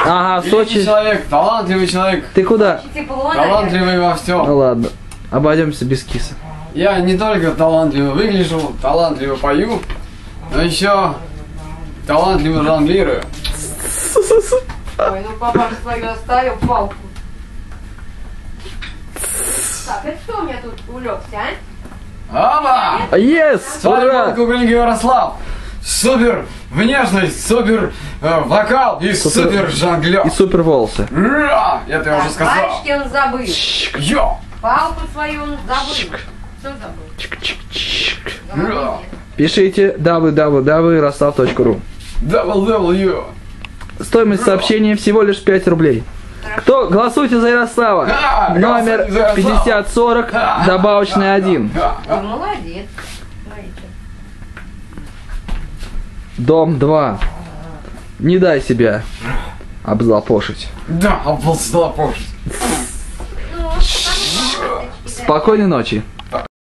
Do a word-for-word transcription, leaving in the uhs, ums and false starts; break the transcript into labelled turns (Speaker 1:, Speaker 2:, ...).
Speaker 1: Ага, в Сочи.
Speaker 2: Человек, талантливый человек.
Speaker 1: Ты куда?
Speaker 2: Талантливый во всем.
Speaker 1: Ну ладно, обойдемся без киса.
Speaker 2: Я не только талантливо выгляжу, талантливо пою, но еще талантливо жонглирую.
Speaker 3: Ой, ну папа свою оставил палку. Так, это кто у меня тут улегся, а?
Speaker 2: Ама!
Speaker 1: Yes!
Speaker 2: С вами
Speaker 1: Ура!
Speaker 2: был Кукрыник Ярослав. Супер внешность, супер э, вокал и
Speaker 1: Супер-
Speaker 2: супер жонглер.
Speaker 1: И супер волосы.
Speaker 2: Ура! Я тебе уже
Speaker 3: Так,
Speaker 2: сказал.
Speaker 3: пальчики он забыл.
Speaker 2: Йо!
Speaker 3: Палку свою он забыл. Что забыл?
Speaker 1: Чик-чик-чик.
Speaker 2: Ура!
Speaker 1: Пишите дабл ю дабл ю дабл ю точка ярослав точка ру.
Speaker 2: дабл ю дабл ю.
Speaker 1: Стоимость сообщения всего лишь пять рублей. Кто голосуйте за Ярослава?
Speaker 2: Да,
Speaker 1: Номер
Speaker 2: голосуйте за Ярослава.
Speaker 1: пятьдесят сорок, добавочный один.
Speaker 3: Ой, молодец. Смотрите.
Speaker 1: Дом два. Не дай себя облапошить.
Speaker 2: Да, обалдела позже.
Speaker 3: Ну, вот, потому что-
Speaker 1: Спокойной ночи.